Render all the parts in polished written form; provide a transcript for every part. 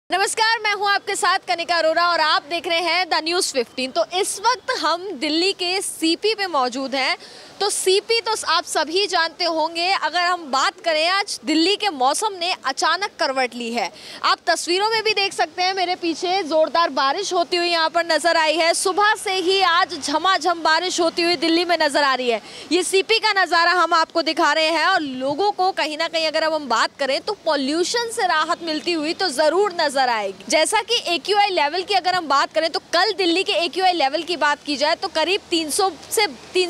नमस्कार, मैं हूं आपके साथ कनिका अरोरा और आप देख रहे हैं द न्यूज़ 15। तो इस वक्त हम दिल्ली के सीपी पे मौजूद हैं। तो सीपी तो आप सभी जानते होंगे। अगर हम बात करें, आज दिल्ली के मौसम ने अचानक करवट ली है। आप तस्वीरों में भी देख सकते हैं, मेरे पीछे ज़ोरदार बारिश होती हुई यहाँ पर नज़र आई है। सुबह से ही आज झमाझम बारिश होती हुई दिल्ली में नज़र आ रही है। ये सीपी का नज़ारा हम आपको दिखा रहे हैं और लोगों को कहीं ना कहीं अगर हम बात करें तो पॉल्यूशन से राहत मिलती हुई तो ज़रूर नज़र आएगी। जैसा कि AQI लेवल की अगर हम बात करें तो कल दिल्ली के AQI लेवल की बात की जाए तो करीब 300 से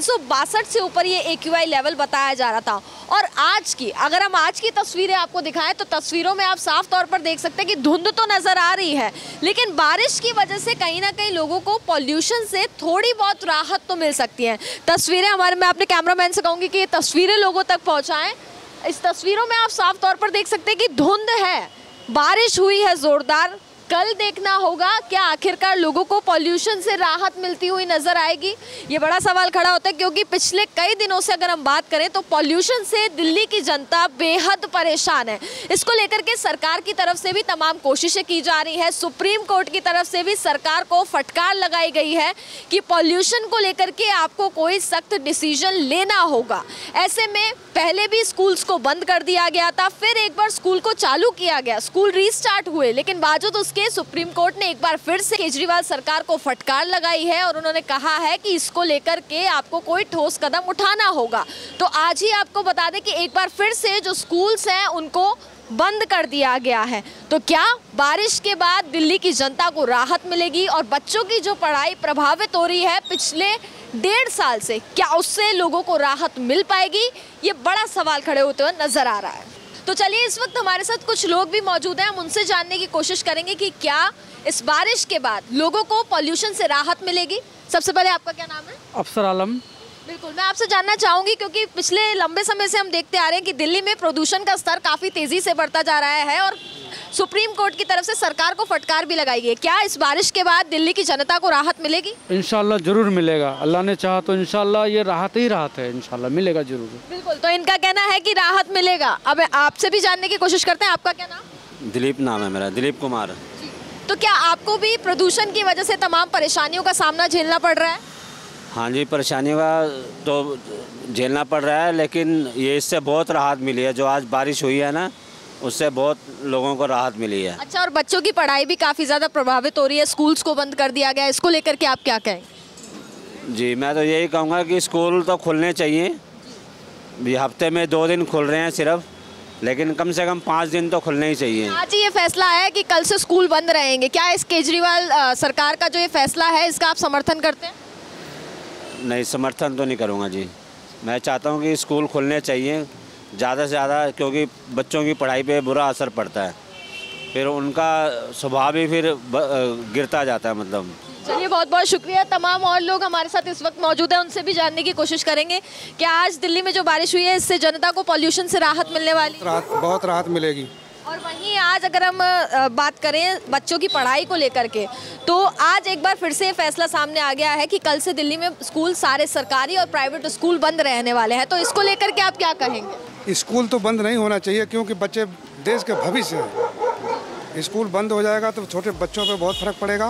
362 से ऊपर ये AQI लेवल बताया जा रहा था। और आज की अगर हम आज की तस्वीरें आपको दिखाएं तो तस्वीरों में आप साफ तौर पर देख सकते हैं कि धुंध तो नजर आ रही है, लेकिन बारिश की वजह से कहीं ना कहीं लोगों को पॉल्यूशन से थोड़ी बहुत राहत तो मिल सकती है। तस्वीरें मैं अपने कैमरामैन से कहूँगी कि ये तस्वीरें लोगों तक पहुँचाएं। इस तस्वीरों में आप साफ तौर पर देख सकते हैं कि धुंध है, बारिश हुई है जोरदार। कल देखना होगा क्या आखिरकार लोगों को पॉल्यूशन से राहत मिलती हुई नजर आएगी। ये बड़ा सवाल खड़ा होता है क्योंकि पिछले कई दिनों से अगर हम बात करें तो पॉल्यूशन से दिल्ली की जनता बेहद परेशान है। इसको लेकर के सरकार की तरफ से भी तमाम कोशिशें की जा रही है। सुप्रीम कोर्ट की तरफ से भी सरकार को फटकार लगाई गई है कि पॉल्यूशन को लेकर के आपको कोई सख्त डिसीजन लेना होगा। ऐसे में पहले भी स्कूल्स को बंद कर दिया गया था, फिर एक बार स्कूल को चालू किया गया, स्कूल रीस्टार्ट हुए, लेकिन बावजूद उसके सुप्रीम कोर्ट ने एक बार फिर से केजरीवाल सरकार को फटकार लगाई है और उन्होंने कहा है कि इसको लेकर के आपको कोई ठोस कदम उठाना होगा। तो आज ही आपको बता दें कि एक बार फिर से जो स्कूल्स हैं उनको बंद कर दिया गया है। तो क्या बारिश के बाद दिल्ली की जनता को राहत मिलेगी और बच्चों की जो पढ़ाई प्रभावित हो रही है पिछले 1.5 साल से, क्या उससे लोगों को राहत मिल पाएगी? ये बड़ा सवाल खड़े होते हुए नजर आ रहा है। तो चलिए, इस वक्त हमारे साथ कुछ लोग भी मौजूद हैं, हम उनसे जानने की कोशिश करेंगे कि क्या इस बारिश के बाद लोगों को पॉल्यूशन से राहत मिलेगी। सबसे पहले आपका क्या नाम है? अफसर आलम। बिल्कुल, मैं आपसे जानना चाहूँगी क्योंकि पिछले लंबे समय से हम देखते आ रहे हैं कि दिल्ली में प्रदूषण का स्तर काफ़ी तेज़ी से बढ़ता जा रहा है और सुप्रीम कोर्ट की तरफ से सरकार को फटकार भी लगाई गई है। क्या इस बारिश के बाद दिल्ली की जनता को राहत मिलेगी? इंशाल्लाह जरूर मिलेगा, अल्लाह ने चाहा तो इंशाल्लाह ये राहत ही राहत है, इंशाल्लाह मिलेगा जरूर। बिल्कुल, तो इनका कहना है कि राहत मिलेगा। अब आपसे भी जानने की कोशिश करते हैं, आपका क्या नाम? दिलीप नाम है मेरा, दिलीप कुमार। तो क्या आपको भी प्रदूषण की वजह से तमाम परेशानियों का सामना झेलना पड़ रहा है? हाँ जी, परेशानियों का तो झेलना पड़ रहा है, लेकिन ये इससे बहुत राहत मिली है। जो आज बारिश हुई है ना, उससे बहुत लोगों को राहत मिली है। अच्छा, और बच्चों की पढ़ाई भी काफ़ी ज़्यादा प्रभावित हो रही है, स्कूल्स को बंद कर दिया गया है, इसको लेकर के आप क्या कहेंगे? जी, मैं तो यही कहूँगा कि स्कूल तो खुलने चाहिए। हफ्ते में 2 दिन खुल रहे हैं सिर्फ, लेकिन कम से कम 5 दिन तो खुलने ही चाहिए। आज ही ये फैसला है कि कल से स्कूल बंद रहेंगे। क्या इस केजरीवाल सरकार का जो ये फैसला है इसका आप समर्थन करते हैं? नहीं, समर्थन तो नहीं करूँगा जी। मैं चाहता हूँ कि स्कूल खुलने चाहिए ज़्यादा से ज़्यादा, क्योंकि बच्चों की पढ़ाई पे बुरा असर पड़ता है, फिर उनका स्वभाव भी फिर गिरता जाता है। मतलब चलिए, बहुत बहुत शुक्रिया। तमाम और लोग हमारे साथ इस वक्त मौजूद हैं, उनसे भी जानने की कोशिश करेंगे कि आज दिल्ली में जो बारिश हुई है इससे जनता को पॉल्यूशन से राहत मिलने वाली है। बहुत राहत मिलेगी। और वहीं आज अगर हम बात करें बच्चों की पढ़ाई को लेकर के, तो आज एक बार फिर से फैसला सामने आ गया है कि कल से दिल्ली में स्कूल, सारे सरकारी और प्राइवेट स्कूल बंद रहने वाले हैं। तो इसको लेकर के आप क्या कहेंगे? स्कूल तो बंद नहीं होना चाहिए क्योंकि बच्चे देश के भविष्य हैं। स्कूल बंद हो जाएगा तो छोटे बच्चों पे बहुत फर्क पड़ेगा।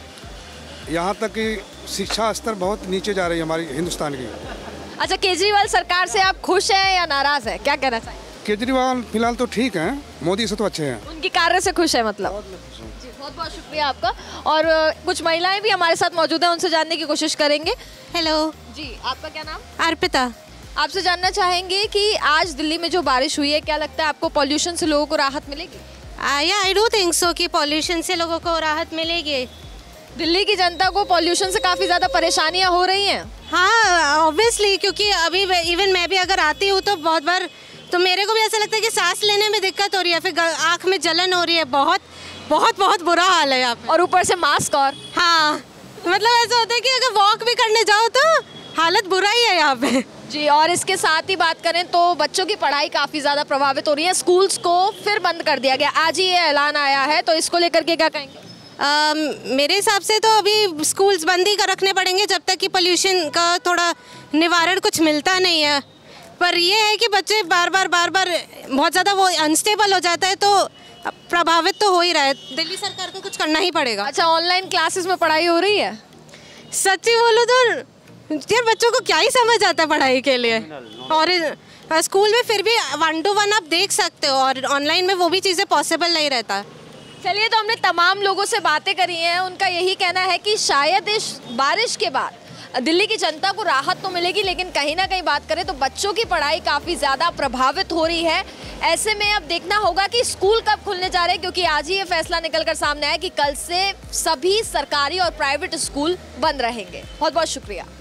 यहाँ तक कि शिक्षा स्तर बहुत नीचे जा रही है हमारी हिंदुस्तान की। अच्छा, केजरीवाल सरकार से आप खुश हैं या नाराज़ हैं, क्या कहना चाहिए? केजरीवाल फिलहाल तो ठीक हैं, मोदी से तो अच्छे हैं। उनकी कार्य से खुश है मतलब? जी, बहुत बहुत शुक्रिया आपका। और कुछ महिलाएं भी हमारे साथ मौजूद हैं, उनसे जानने की कोशिश करेंगे। हेलो जी, आपका क्या नाम? अर्पिता। आपसे जानना चाहेंगे कि आज दिल्ली में जो बारिश हुई है, क्या लगता है आपको पॉल्यूशन से लोगों को राहत मिलेगी? या आई डू थिंक सो कि पॉल्यूशन से लोगों को राहत मिलेगी। दिल्ली की जनता को पॉल्यूशन से काफ़ी ज़्यादा परेशानियां हो रही हैं। हाँ, ऑब्वियसली, क्योंकि अभी इवन मैं भी अगर आती हूँ तो बहुत बार तो मेरे को भी ऐसा लगता है कि सांस लेने में दिक्कत हो रही है, फिर आँख में जलन हो रही है। बहुत बहुत बहुत बुरा हाल है यहाँ पे। और ऊपर से मास्क। और हाँ, मतलब ऐसा होता है कि अगर वॉक भी करने जाओ तो हालत बुरा ही है यहाँ पे। जी, और इसके साथ ही बात करें तो बच्चों की पढ़ाई काफ़ी ज़्यादा प्रभावित हो रही है। स्कूल्स को फिर बंद कर दिया गया, आज ही ये ऐलान आया है, तो इसको लेकर के क्या कहेंगे? मेरे हिसाब से तो अभी स्कूल्स बंद ही कर रखने पड़ेंगे जब तक कि पोल्यूशन का थोड़ा निवारण कुछ मिलता नहीं है। पर ये है कि बच्चे बार बार बहुत ज़्यादा वो अनस्टेबल हो जाता है, तो प्रभावित तो हो ही रहा है। दिल्ली सरकार को कुछ करना ही पड़ेगा। अच्छा, ऑनलाइन क्लासेस में पढ़ाई हो रही है? सच्ची बोलो तो यार बच्चों को क्या ही समझ आता है पढ़ाई के लिए, और स्कूल में फिर भी 1 to 1 आप देख सकते हो, और ऑनलाइन में वो भी चीज़ें पॉसिबल नहीं रहता। चलिए, तो हमने तमाम लोगों से बातें करी हैं। उनका यही कहना है कि शायद इस बारिश के बाद दिल्ली की जनता को राहत तो मिलेगी, लेकिन कहीं ना कहीं बात करें तो बच्चों की पढ़ाई काफ़ी ज़्यादा प्रभावित हो रही है। ऐसे में अब देखना होगा कि स्कूल कब खुलने जा रहे हैं, क्योंकि आज ही ये फैसला निकलकर सामने आया कि कल से सभी सरकारी और प्राइवेट स्कूल बंद रहेंगे। बहुत बहुत शुक्रिया।